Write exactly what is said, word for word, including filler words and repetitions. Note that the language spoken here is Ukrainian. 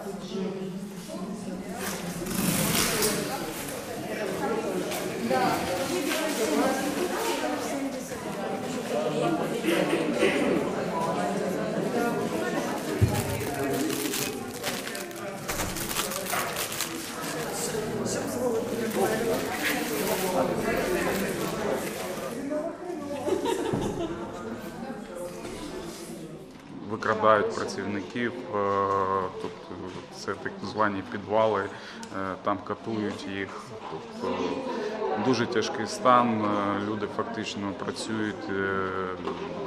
Викрадають працівників, тобто це так звані підвали, там катують їх. Тобто дуже тяжкий стан, люди фактично працюють